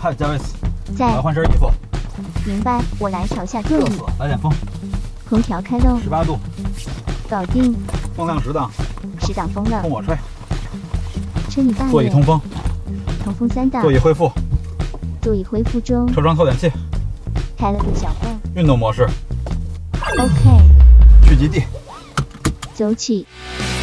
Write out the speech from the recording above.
嗨，加维斯，我在要换身衣服。 明白，我来调下座椅。 热死了，来点风。 空调开喽。 18度， 搞定。 风量10档 10档风了冲。我吹。 车你大爷。 座椅通风， 通风3档。 座椅恢复， 座椅恢复中。 车窗透点气， 开了个小缝。 运动模式， OK。 聚集地。 走起。